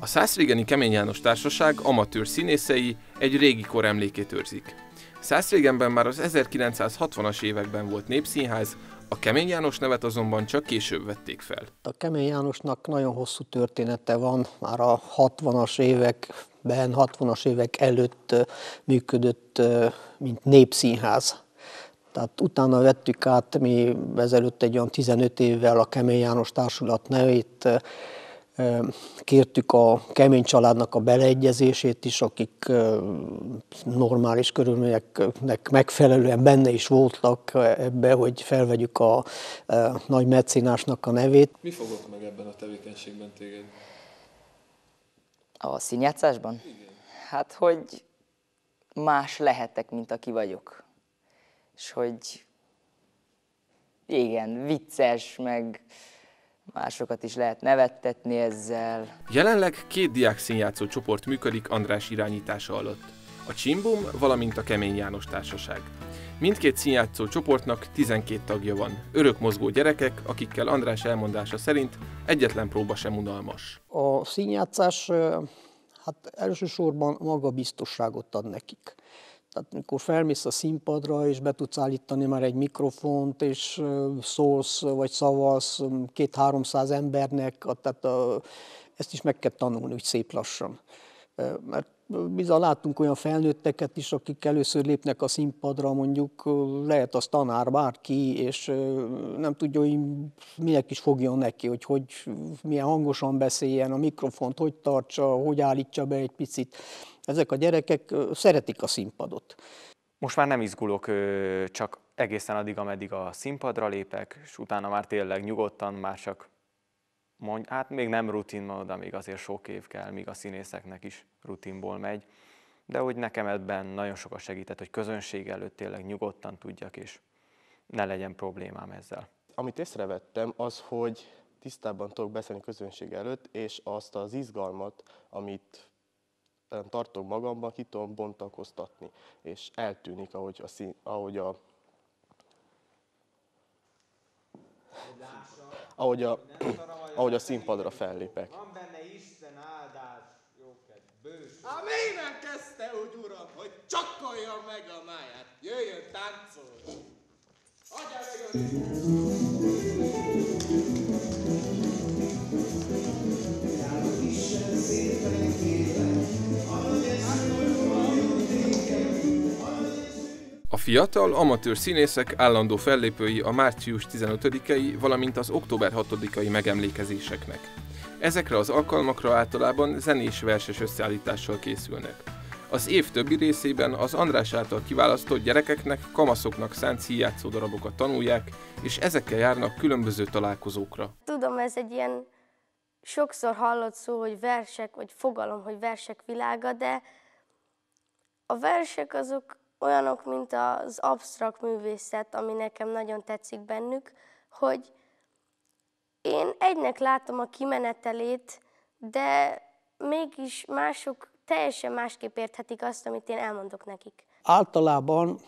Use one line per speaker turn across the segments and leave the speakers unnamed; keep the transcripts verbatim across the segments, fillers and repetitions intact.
A Szászrégeni Kemény János Társaság amatőr színészei egy régi kor emlékét őrzik. Szászrégenben már az ezerkilencszázhatvanas években volt népszínház, a Kemény János nevet azonban csak később vették fel.
A Kemény Jánosnak nagyon hosszú története van, már a hatvanas években, hatvanas évek előtt működött, mint népszínház. Tehát utána vettük át mi ezelőtt egy olyan tizenöt évvel a Kemény János Társulat nevét, kértük a Kemény családnak a beleegyezését is, akik normális körülményeknek megfelelően benne is voltak ebbe, hogy felvegyük a nagy mecénásnak a nevét.
Mi fogott meg ebben a tevékenységben téged?
A színjátszásban?
Igen.
Hát, hogy más lehetek, mint aki vagyok. És hogy igen, vicces, meg másokat is lehet nevettetni ezzel.
Jelenleg két diák színjátszó csoport működik András irányítása alatt. A Csimbum, valamint a Kemény János Társaság. Mindkét színjátszó csoportnak tizenkét tagja van. Örökmozgó gyerekek, akikkel András elmondása szerint egyetlen próba sem unalmas.
A színjátszás hát elsősorban magabiztosságot ad nekik. Tehát amikor felmész a színpadra, és be tudsz állítani már egy mikrofont, és szólsz, vagy szavasz két-háromszáz embernek, tehát a, ezt is meg kell tanulni, úgy szép lassan. Mert bizony látunk olyan felnőtteket is, akik először lépnek a színpadra, mondjuk lehet az tanár, bárki, és nem tudja, hogy minek is fogjon neki, hogy, hogy milyen hangosan beszéljen, a mikrofont hogy tartsa, hogy állítsa be egy picit. Ezek a gyerekek szeretik a színpadot.
Most már nem izgulok csak egészen addig, ameddig a színpadra lépek, és utána már tényleg nyugodtan, már csak mondj, hát még nem rutin, de még azért sok év kell, míg a színészeknek is rutinból megy. De hogy nekem ebben nagyon sokat segített, hogy közönség előtt tényleg nyugodtan tudjak, és ne legyen problémám ezzel.
Amit észrevettem, az, hogy tisztában tudok beszélni közönség előtt, és azt az izgalmat, amit tartok magamban, ki tudom bontakoztatni, és eltűnik, ahogy a, szín, ahogy a, ahogy a, ahogy a színpadra fellépek.
Van benne Isten áldás, jókedv, bős. Ám innen kezdte úgy, uram, hogy csakkolja meg a máját, jöjjön táncolni. Adjál meg
A fiatal, amatőr színészek állandó fellépői a március tizenötödikei, valamint az október hatodikai megemlékezéseknek. Ezekre az alkalmakra általában zenés verses összeállítással készülnek. Az év többi részében az András által kiválasztott gyerekeknek, kamaszoknak szánt színjátszó darabokat tanulják, és ezekkel járnak különböző találkozókra.
Tudom, ez egy ilyen sokszor hallott szó, hogy versek, vagy fogalom, hogy versek világa, de a versek azok olyanok, mint az absztrakt művészet, ami nekem nagyon tetszik bennük, hogy én egynek látom a kimenetelét, de mégis mások teljesen másképp érthetik azt, amit én elmondok nekik.
Általában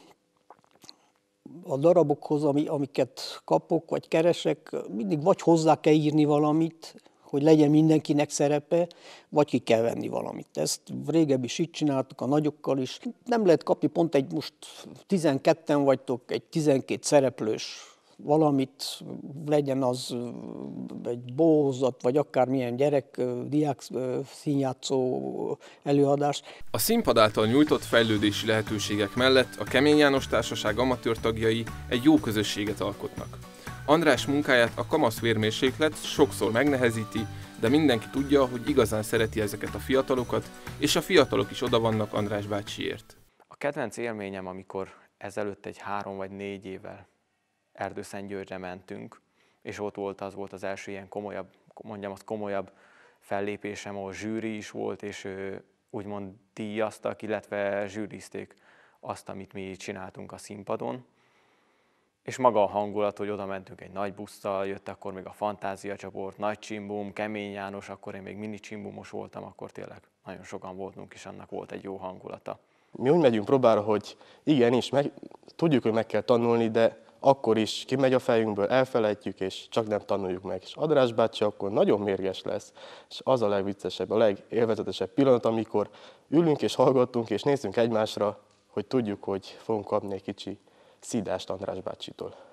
a darabokhoz, amiket kapok, vagy keresek, mindig vagy hozzá kell írni valamit, hogy legyen mindenkinek szerepe, vagy ki kell venni valamit. Ezt régebbi is így csináltuk, a nagyokkal is. Nem lehet kapni pont egy, most tizenketten vagytok, egy tizenkét szereplős valamit, legyen az egy bohózat, vagy akármilyen gyerek, diák színjátszó előadás.
A színpad által nyújtott fejlődési lehetőségek mellett a Kemény János Társaság amatőr tagjai egy jó közösséget alkotnak. András munkáját a kamasz vérmérséklet sokszor megnehezíti, de mindenki tudja, hogy igazán szereti ezeket a fiatalokat, és a fiatalok is oda vannak András bácsiért.
A kedvenc élményem, amikor ezelőtt egy három vagy négy évvel Erdőszentgyörgyre mentünk, és ott volt, az volt az első ilyen komolyabb, mondjam azt komolyabb fellépésem, ahol zsűri is volt, és ő, úgymond díjaztak, illetve zsűrizték azt, amit mi csináltunk a színpadon. És maga a hangulat, hogy oda mentünk egy nagy busszal, jött akkor még a Fantázia csoport, Nagy Csimbum, Kemény János, akkor én még mini csimbumos voltam, akkor tényleg nagyon sokan voltunk, és annak volt egy jó hangulata.
Mi úgy megyünk próbára, hogy igenis, meg, tudjuk, hogy meg kell tanulni, de akkor is kimegy a fejünkből, elfelejtjük, és csak nem tanuljuk meg. És András bácsi akkor nagyon mérges lesz, és az a legviccesebb, a legélvezetesebb pillanat, amikor ülünk és hallgatunk, és nézzünk egymásra, hogy tudjuk, hogy fogunk kapni egy kicsi szídást András bácsitól.